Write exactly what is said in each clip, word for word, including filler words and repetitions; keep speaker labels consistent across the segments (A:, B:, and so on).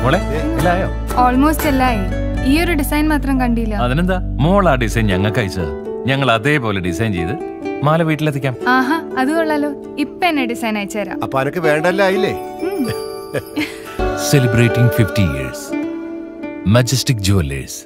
A: Almost എല്ലായി. ഈ ഒരു design മാത്രം കണ്ടില്ല.
B: അതിനെന്താ, മോൾ ആ ഡിസൈൻ ഞങ്ങൾക്ക് അയച്ചത്. ഞങ്ങൾ അതേപോലെ ഡിസൈൻ ചെയ്ത് മാല വീട്ടിലെത്തിക്കാം.
A: ആഹാ, അത് കൊള്ളാലോ. ഇപ്പൊ എന്നെ ഡിസൈൻ അയച്ചുതരാം.
C: അപ്പൊ അനക്ക് വേണ്ടല്ലേ?
B: Celebrating fifty years majestic jewellers.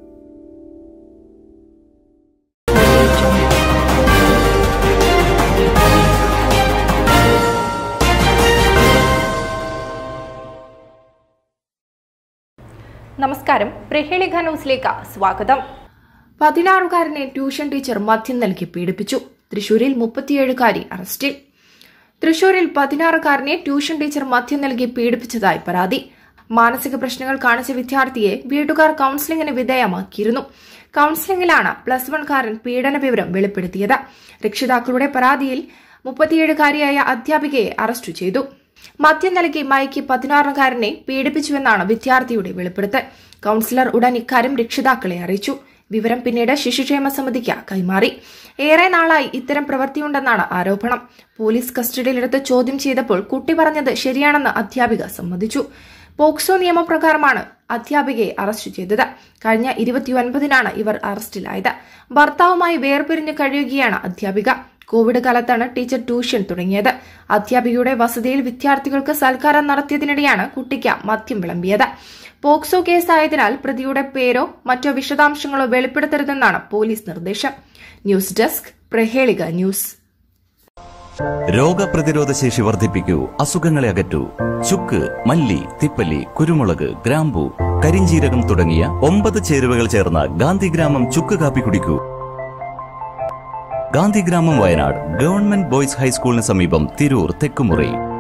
D: നമസ്കാരം, പ്രഹേളിക ന്യൂസിലേക്ക് സ്വാഗതം. പതിനാറുകാരനെ ട്യൂഷൻ ടീച്ചർ മദ്യം നൽകി പീഡിപ്പിച്ചു. തൃശൂരിൽ മുപ്പത്തിയേഴുകാരി അറസ്റ്റിൽ. തൃശൂരിൽ പതിനാറുകാരനെ ട്യൂഷൻ ടീച്ചർ മദ്യം നൽകി പീഡിപ്പിച്ചതായി പരാതി. മാനസിക പ്രശ്നങ്ങൾ കാണിച്ച വിദ്യാർത്ഥിയെ വീട്ടുകാർ കൌൺസിലിംഗിന് വിധേയമാക്കിയിരുന്നു. കൌൺസിലിംഗിലാണ് പ്ലസ് വൺകാരൻ പീഡന വിവരം വെളിപ്പെടുത്തിയത്. രക്ഷിതാക്കളുടെ പരാതിയിൽ മുപ്പത്തിയേഴുകാരിയായ അധ്യാപികയെ അറസ്റ്റ് ചെയ്തു. മദ്യം നൽകി മയക്കി പതിനാറുകാരനെ പീഡിപ്പിച്ചുവെന്നാണ് വിദ്യാർത്ഥിയുടെ വെളിപ്പെടുത്തൽ. കൌൺസിലർ ഉടൻ ഇക്കാര്യം രക്ഷിതാക്കളെ അറിയിച്ചു. വിവരം പിന്നീട് ശിശുക്ഷേമ സമിതിക്ക് കൈമാറി. ഏറെ നാളായി ഇത്തരം പ്രവൃത്തിയുണ്ടെന്നാണ് ആരോപണം. പോലീസ് കസ്റ്റഡിയിലെടുത്ത് ചോദ്യം ചെയ്തപ്പോൾ കുട്ടി പറഞ്ഞത് ശരിയാണെന്ന് അധ്യാപിക സമ്മതിച്ചു. പോക്സോ നിയമപ്രകാരമാണ് അധ്യാപികയെ അറസ്റ്റ് ചെയ്തത്. കഴിഞ്ഞ ഇരുപത്തിയൊൻപതിനാണ് ഇവർ അറസ്റ്റിലായത്. ഭർത്താവുമായി വേർപിരിഞ്ഞു കഴിയുകയാണ് അധ്യാപിക. കോവിഡ് കാലത്താണ് ടീച്ചർ ട്യൂഷൻ തുടങ്ങിയത്. അധ്യാപികയുടെ വസതിയിൽ വിദ്യാർത്ഥികൾക്ക് സൽക്കാരം നടത്തിയതിനിടെയാണ് കുട്ടിക്ക് മദ്യം വിളമ്പിയത്. പോക്സോ കേസായതിനാൽ പ്രതിയുടെ പേരോ മറ്റോ വിശദാംശങ്ങളോ വെളിപ്പെടുത്തരുതെന്നാണ് പോലീസ് നിർദ്ദേശം. News desk, Prahelika news.
E: രോഗപ്രതിരോധ ശേഷി വർദ്ധിപ്പിക്കൂ, അസുഖങ്ങളെ അകറ്റൂ. ചുക്ക്, മല്ലി, തിപ്പല്ലി, കുരുമുളക്, ഗ്രാമ്പൂ, കരിഞ്ജീരകം തുടങ്ങിയ ഒമ്പത് ചേരുവകൾ ചേർന്ന ഗാന്ധിഗ്രാമം ചുക്ക് കാപ്പി കുടിക്കൂ. ഗാന്ധിഗ്രാമം, വയനാട് ഗവൺമെന്റ് ബോയ്സ് ഹൈസ്കൂളിന് സമീപം, തിരൂർ, തെക്കുമുറി.